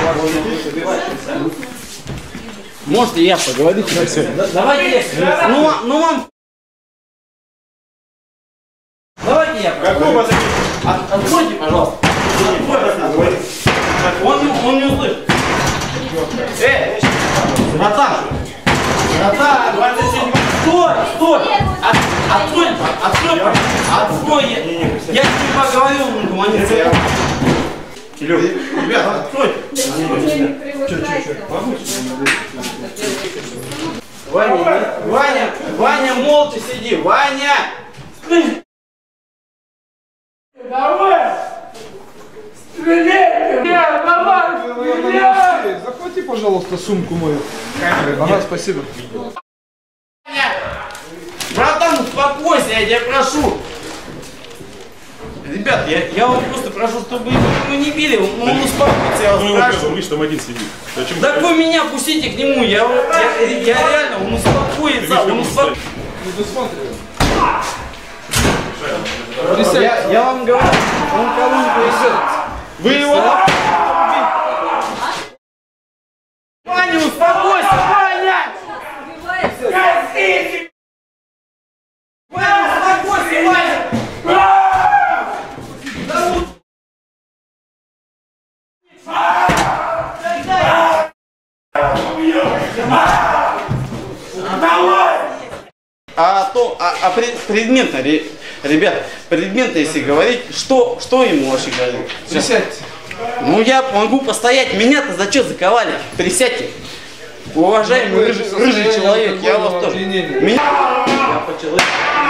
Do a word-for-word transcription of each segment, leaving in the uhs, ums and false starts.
Может, и я поговорю. Давайте. Ну, ну вам. Давайте я. Какой вас? Откройте, пожалуйста. Он, он не услышит. Эй, братан. Братан, стой, стой. От, открой, открой, открой. Я с ним поговорил, он гуманит. Илюх, ребята, откройте. Ваня, Ваня, Ваня, молча сиди, Ваня. Давай! Стреляй! Давай! Стреляй! Захвати, пожалуйста, сумку мою. Ага, спасибо. Братан, успокойся, я тебя прошу. Ребят, я, я вам просто прошу, чтобы вы не били, ну он успокоится, я вас ну, прошу. Он, видишь, там один сидит. Зачем так вы меня пустите к нему, я, я, я реально, он успокоится, он успокоится. Я, я вам говорю, он кого-нибудь повезет. Вы его... Ваня, успокойся, Ваня! Ваня, успокойся, Ваня! А то, а, а пред, предметно, ребят, предметно, если говорить, что, что ему вообще говорить? Присядьте. Ну я могу постоять, меня-то за что заковали? Присядьте. Уважаемый рыжий, рыжий человек, я вас тоже. Меня... Я по человеку.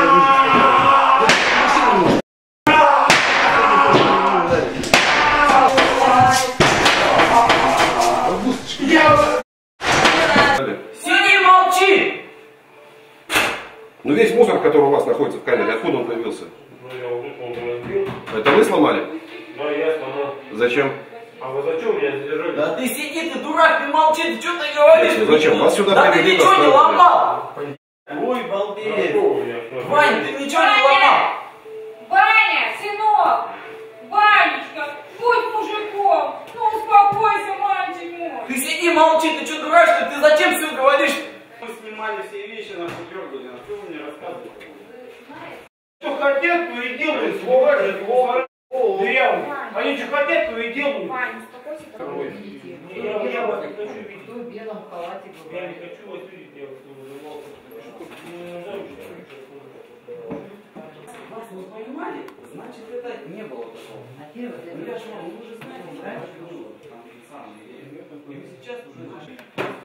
Сиди, молчи! Ну весь мусор, который у вас находится в камере, откуда он появился? Ну я он разбил. Это вы сломали? Да, я сломал. Зачем? А вы зачем меня задержали? Да ты сиди, ты дурак, ты молчи, ты что ты говоришь? Зачем? Зачем? Вас сюда да ты привели, ничего не поставили. ломал! Ой, балбес! Вань, ты ничего не ломал! Ваня, сынок! Ванечка, будь мужиком! Ну успокойся, мальчик мой! Ты сиди, молчи, ты что дурак, что ты зачем все говоришь? Мы снимали все вещи, нас удергали, а что вы мне рассказываете? Что хотят, то и делают, слова же, слова. Дрянь. Они что хотят, то и делают. Ваня, успокойся, как вы видите. Я, я вас не хочу видеть. Кто в белом халате был? Я не хочу вас видеть, я вас не вызывал. Вас вы понимали? Значит, это не было такого. Ну я же вам, вы же знаете, раньше было. Там, самое, и сейчас уже...